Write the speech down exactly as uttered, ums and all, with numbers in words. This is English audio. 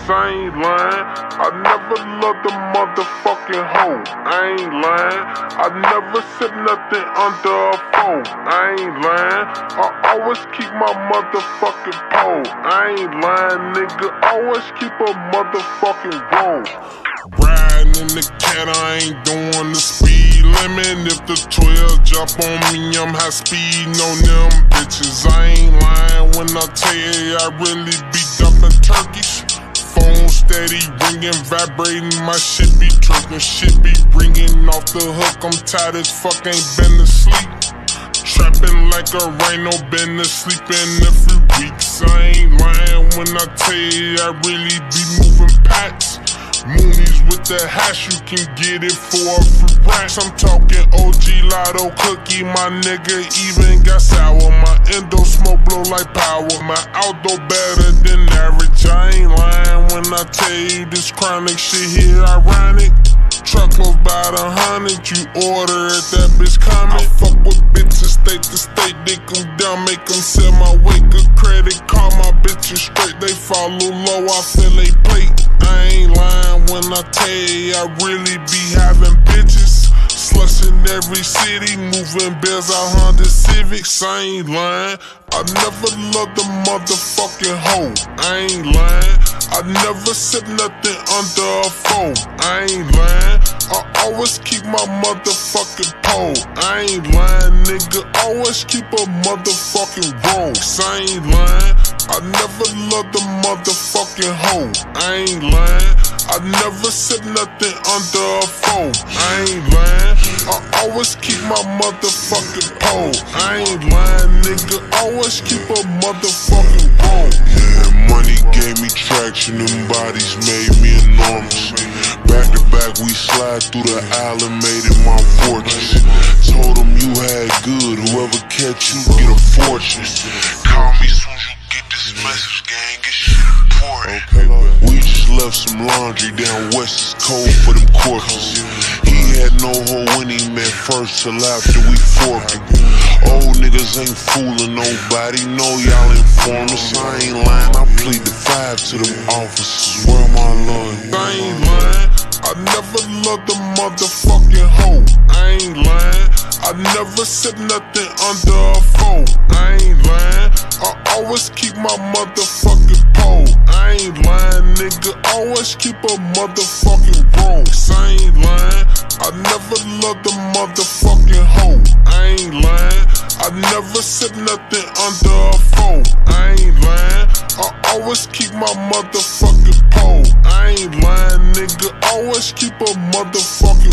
I ain't lying. I never loved a motherfucking hoe. I ain't lying. I never said nothing under a foe. I ain't lying. I always keep my motherfucking pole. I ain't lying, nigga. Always keep a motherfucking roll. Riding in the cat, I ain't doing the speed limit. If the twelve jump on me, I'm high speeding on them bitches. I ain't lying when I tell you I really be dumping turkeys. Phone steady ringing, vibrating, my shit be twerking. Shit be ringing off the hook, I'm tired as fuck, ain't been to sleep. Trapping like a rhino, been to sleeping every week. I ain't lying when I tell you I really be moving packs. Moonies with the hash, you can get it for a free racks. I'm talking O G Lotto cookie, my nigga even got sour. My endo smoke blow like power. My outdoor better than average. I ain't lying when I tell you this chronic shit here ironic. Truckloads about a hundred, you order it, that bitch coming. I fuck with bitches state to state, dick them down, make them sell my weight. Good credit, call my bitches straight, they follow low, I feel they plate. I ain't lying when I tell you I really be having bitches. Sluts in every city, moving bills out Honda Civics. I ain't lying. I never loved a motherfucking hoe. I ain't lying. I never said nothing under a foe. I ain't lying. I always keep my motherfucking pole. I ain't lying, nigga. Always keep a motherfucking roll. I ain't lying. I never loved a motherfucking hoe. I ain't lying. I never said nothing under a foe. I ain't lying. I always keep my motherfucking pole. I ain't lying, nigga. Always keep a motherfucking roll. Yeah, money gave me traction, them bodies made me enormous. Back to back, we slide through the island, made it my fortress. Told them you had good, whoever catch you get a fortune. Call me soon as you get this message, gang, get shit important. Okay, we just left some laundry down west, it's cold for them corpses. He had no hoe when he met first till after we forked him. Old niggas ain't fooling nobody, know y'all informers. I ain't lying, I plead the five to them officers. Where my lord? I ain't lying. I never loved a motherfucking hoe. I ain't lying. I never said nothing under a foe. I ain't lying. I always keep my motherfucking pole. I ain't lying, nigga. Always keep a motherfucking roll. I ain't lying. I never loved a motherfucking hoe. I ain't lying. I never said nothing under a foe. I ain't lying. I always keep my motherfucking pole. I ain't lying, nigga. Always keep a motherfucking